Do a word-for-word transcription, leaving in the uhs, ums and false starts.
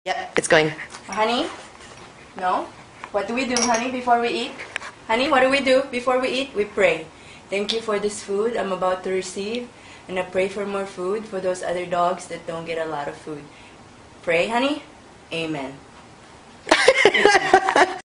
Yep, it's going. Honey? No? What do we do, honey, before we eat? Honey, what do we do before we eat? We pray. Thank you for this food I'm about to receive. And I pray for more food for those other dogs that don't get a lot of food. Pray, honey? Amen.